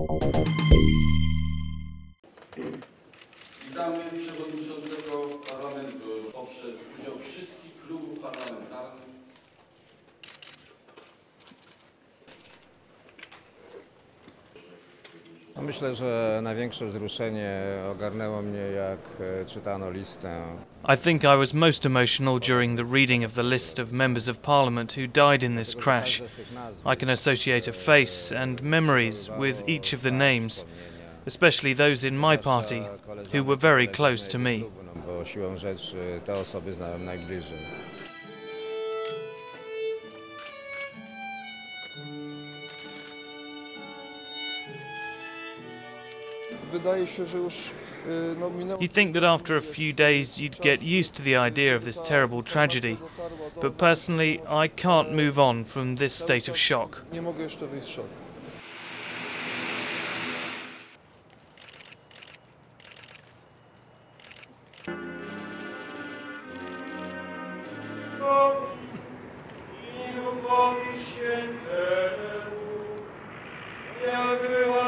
Witamy przewodniczącego parlamentu poprzez udział wszystkich klubów parlamentarnych. Myślę, że największe wzruszenie ogarnęło mnie, jak czytano listę. I think I was most emotional during the reading of the list of members of parliament who died in this crash. I can associate a face and memories with each of the names, especially those in my party, who were very close to me. Bo siłą rzeczy te osoby znałem najbliżej. Wydaje się, że już minęło. You'd think that after a few days you'd get used to the idea of this terrible tragedy, but personally I can't move on from this state of shock. Nie mogę jeszcze wyjść z szoku. Świętemu, jak była